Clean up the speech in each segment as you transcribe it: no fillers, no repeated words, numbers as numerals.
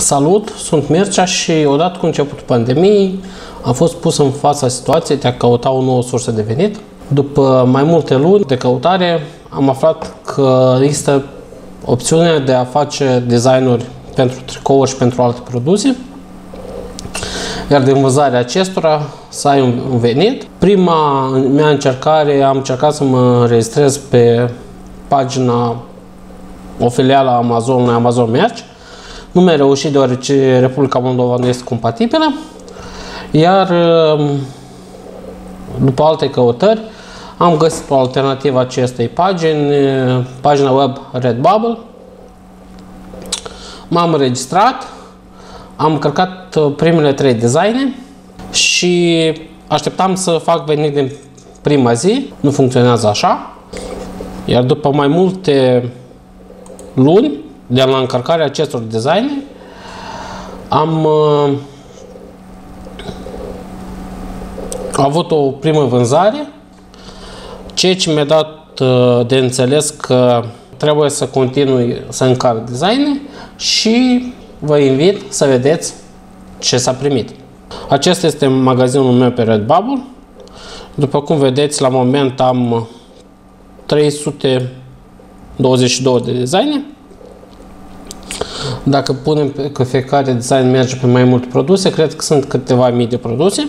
Salut, sunt Mircea și odată cu începutul pandemiei am fost pus în fața situației de a căuta o nouă sursă de venit. După mai multe luni de căutare am aflat că există opțiunea de a face designuri pentru tricouri și pentru alte produse, iar din vânzarea acestora să ai un venit. Prima mea încercare, am încercat să mă înregistrez pe pagina, o filială a Amazonului, Amazon Merch. Nu mi-a reușit deoarece Republica Moldova nu este compatibilă, iar după alte căutări am găsit o alternativă acestei pagini, pagina web Redbubble. M-am înregistrat, am încărcat primele 3 designe și așteptam să fac venit din prima zi. Nu funcționează așa, iar după mai multe luni de la încărcarea acestor designe am avut o primă vânzare, ceea ce mi-a dat de înțeles că trebuie să continui să încarc designe și vă invit să vedeți ce s-a primit. Acesta este magazinul meu pe Redbubble. După cum vedeți, la moment am 322 de designe. Dacă punem că fiecare design merge pe mai multe produse, cred că sunt câteva mii de produse.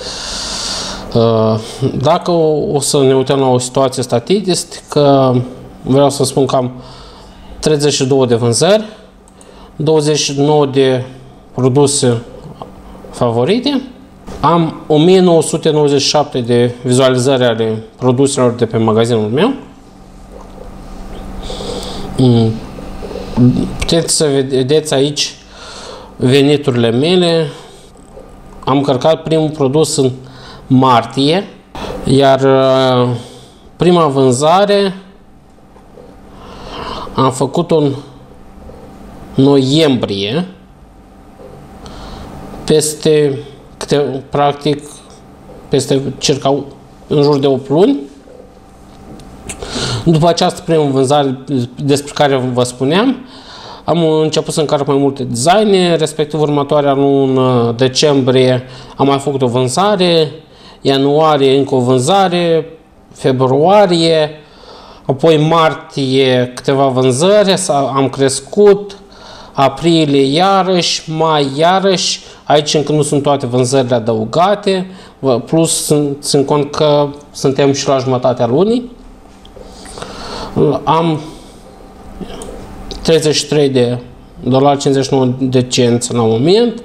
Dacă o să ne uităm la o situație statistică, vreau să spun că am 32 de vânzări, 29 de produse favorite, am 1997 de vizualizări ale produselor de pe magazinul meu. Puteți să vedeți aici veniturile mele. Am încărcat primul produs în martie, iar prima vânzare am făcut-o în noiembrie, practic peste circa în jur de 8 luni. După această primă vânzare despre care vă spuneam, am început să încarc mai multe designe, respectiv următoarea lună, decembrie, am mai făcut o vânzare, ianuarie încă o vânzare, februarie, apoi martie câteva vânzări, am crescut, aprilie iarăși, mai iarăși, aici încă nu sunt toate vânzările adăugate, plus țin cont că suntem și la jumătatea lunii. Am 33 de dolari 59 de cenți la moment.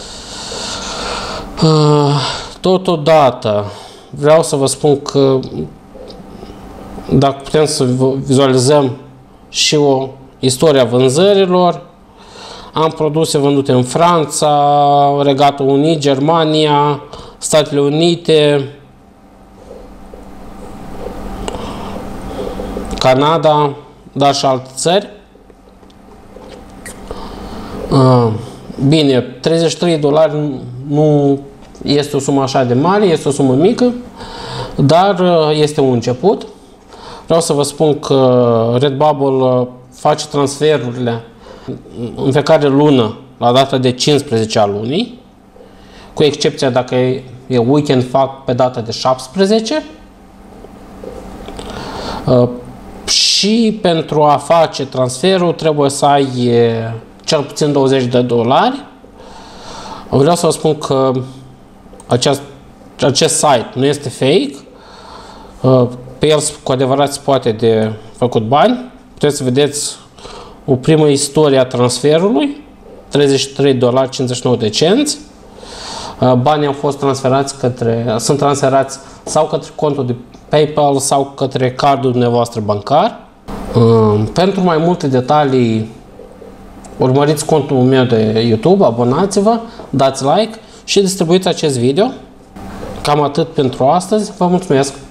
Totodată vreau să vă spun că dacă putem să vizualizăm și o istoria vânzărilor, am produse vândute în Franța, Regatul Unit, Germania, Statele Unite, Canada, dar și alte țări. Bine, 33 dolari nu este o sumă așa de mare, este o sumă mică, dar este un început. Vreau să vă spun că Redbubble face transferurile în fiecare lună la data de 15 a lunii, cu excepția dacă e weekend, fac pe data de 17. Și pentru a face transferul trebuie să ai cel puțin 20 de dolari. Vreau să vă spun că acest site nu este fake. Pe el cu adevărat se poate de făcut bani. Puteți să vedeți o primă istorie a transferului, 33 dolari 59 de cenți. Banii au fost transferați sunt transferați sau către contul de PayPal sau către cardul dumneavoastră bancar. Pentru mai multe detalii, urmăriți contul meu de YouTube, abonați-vă, dați like și distribuiți acest video. Cam atât pentru astăzi. Vă mulțumesc!